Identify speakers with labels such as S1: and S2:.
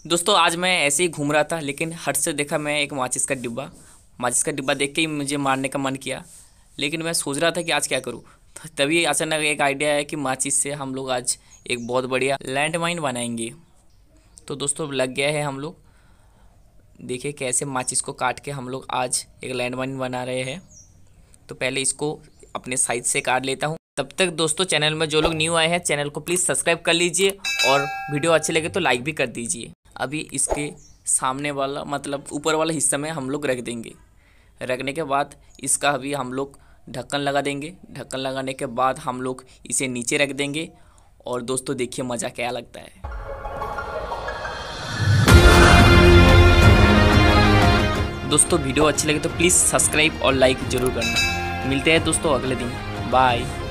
S1: दोस्तों आज मैं ऐसे ही घूम रहा था, लेकिन हट से देखा मैं एक माचिस का डिब्बा देख के ही मुझे मारने का मन किया। लेकिन मैं सोच रहा था कि आज क्या करूं। तभी अचानक एक आइडिया आया कि माचिस से हम लोग आज एक बहुत बढ़िया लैंड माइन बनाएंगे। तो दोस्तों लग गया है हम लोग। देखिए कैसे माचिस को काट के हम लोग आज एक लैंड माइन बना रहे हैं। तो पहले इसको अपने साइज से काट लेता हूँ। तब तक दोस्तों चैनल में जो लोग न्यू आए हैं चैनल को प्लीज़ सब्सक्राइब कर लीजिए और वीडियो अच्छे लगे तो लाइक भी कर दीजिए। अभी इसके सामने वाला मतलब ऊपर वाला हिस्सा में हम लोग रख देंगे। रखने के बाद इसका अभी हम लोग ढक्कन लगा देंगे। ढक्कन लगाने के बाद हम लोग इसे नीचे रख देंगे। और दोस्तों देखिए मज़ा क्या लगता है। दोस्तों वीडियो अच्छी लगे तो प्लीज़ सब्सक्राइब और लाइक ज़रूर करना। मिलते हैं दोस्तों अगले दिन। बाय।